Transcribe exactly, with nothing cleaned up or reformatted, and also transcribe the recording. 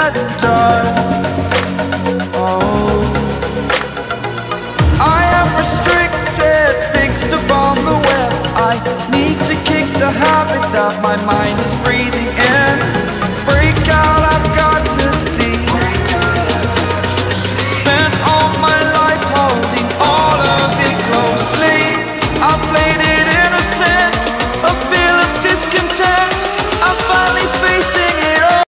done. Oh, I am restricted, fixed upon the web. I need to kick the habit that my mind is breathing.